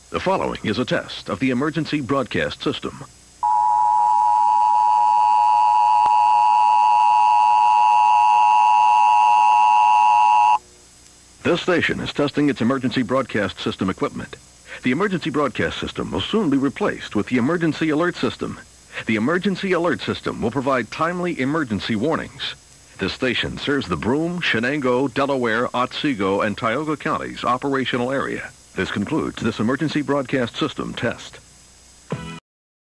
The following is a test of the emergency broadcast system. This station is testing its emergency broadcast system equipment. The emergency broadcast system will soon be replaced with the emergency alert system. The emergency alert system will provide timely emergency warnings. This station serves the Broome, Shenango, Delaware, Otsego, and Tioga counties operational area. This concludes this emergency broadcast system test.